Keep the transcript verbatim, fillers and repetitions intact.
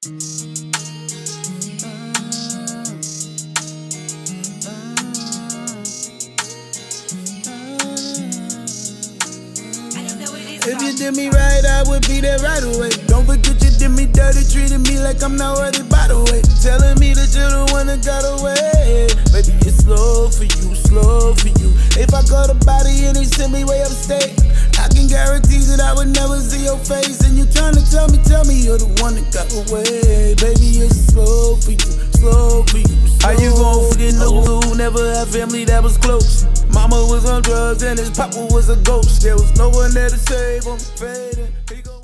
If you did me right, I would be there right away. Don't forget you did me dirty, treated me like I'm not worthy by the way. Telling me that you're the one that got away. Baby, it's slow for you, slow for you. If I call the body and they send me way upstate, I can guarantee that I would never see your face. And you trying to tell me, tell me you're the one that got away. Baby, it's slow for you, slow for you. How you gon' forget no who never had family that was close? Mama was on drugs and his papa was a ghost. There was no one there to save him. Fading.